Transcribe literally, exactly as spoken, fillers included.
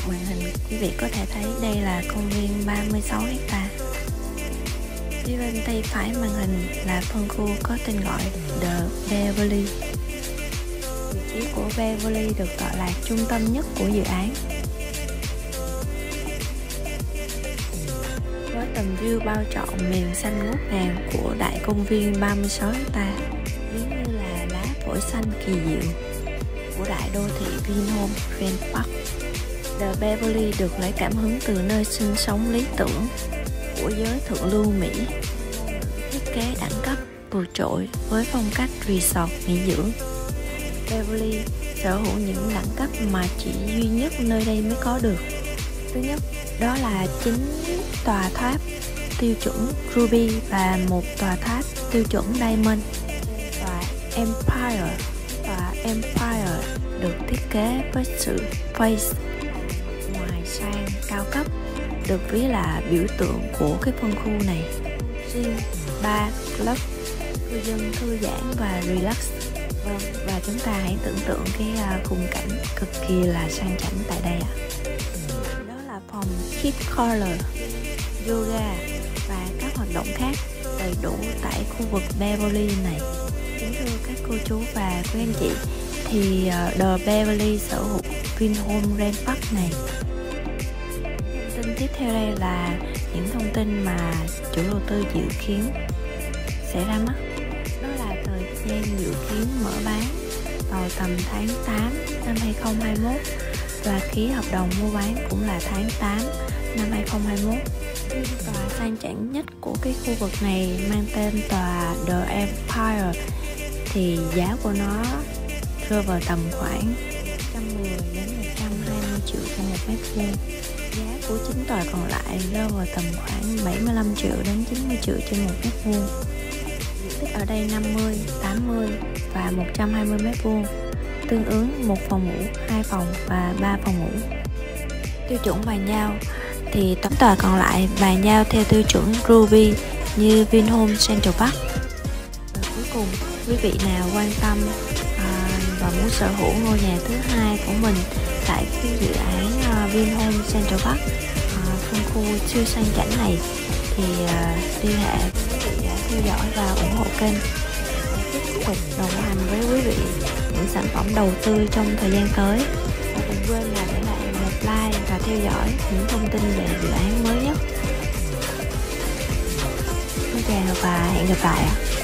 Màn hình quý vị có thể thấy đây là công viên ba mươi sáu héc-ta. Phía bên tay phải màn hình là phân khu có tên gọi The Beverly. Vị trí của Beverly được tọa lạc trung tâm nhất của dự án, với tầm view bao trọn miền xanh ngút ngàn của đại công viên ba mươi sáu héc-ta, giống như là lá phổi xanh kỳ diệu của đại đô thị Vinhome Grand Park. The Beverly được lấy cảm hứng từ nơi sinh sống lý tưởng của giới thượng lưu Mỹ, thiết kế đẳng cấp vượt trội với phong cách resort nghỉ dưỡng. Beverly sở hữu những đẳng cấp mà chỉ duy nhất nơi đây mới có được. Thứ nhất, đó là chín tòa tháp tiêu chuẩn Ruby và một tòa tháp tiêu chuẩn Diamond. Tòa Empire, tòa Empire được thiết kế với sự face ngoài sang cao cấp, được ví là biểu tượng của cái phân khu này. Riêng bar, club, cư dân thư giãn và relax. Vâng, và chúng ta hãy tưởng tượng cái uh, khung cảnh cực kỳ là sang chảnh tại đây ạ. Đó là phòng Keep Color, yoga và các hoạt động khác đầy đủ tại khu vực Beverly này. Kính thưa các cô chú và quý anh chị, thì uh, The Beverly sở hữu Vinhome Grand Park này. Thông tin tiếp theo đây là những thông tin mà chủ đầu tư dự kiến sẽ ra mắt. Đó là thời gian dự kiến mở bán vào tầm tháng tám năm hai không hai mốt và ký hợp đồng mua bán cũng là tháng tám năm hai không hai mốt. Tòa sang chảnh nhất của cái khu vực này mang tên tòa The Empire thì giá của nó rơi vào tầm khoảng một trăm mười đến một trăm hai mươi triệu cho một mét vuông. Giá của chín tòa còn lại rơi vào tầm khoảng bảy mươi lăm triệu đến chín mươi triệu trên một mét vuông. Diện tích ở đây năm mươi, tám mươi và một trăm hai mươi mét vuông, tương ứng một phòng ngủ, hai phòng và ba phòng ngủ. Tiêu chuẩn bàn giao thì tám tòa còn lại bàn giao theo tiêu chuẩn Ruby như Vinhome Central Park. Và cuối cùng, quý vị nào quan tâm à, và muốn sở hữu ngôi nhà thứ hai của mình tại cái dự án uh, Vinhome Central Park, uh, phân khu siêu sang chảnh này, thì uh, liên hệ với quý vị đã theo dõi và ủng hộ kênh để tiếp tục đồng hành với quý vị những sản phẩm đầu tư trong thời gian tới. Và đừng quên là để lại một like và theo dõi những thông tin về dự án mới nhất. Xin chào và hẹn gặp lại ạ.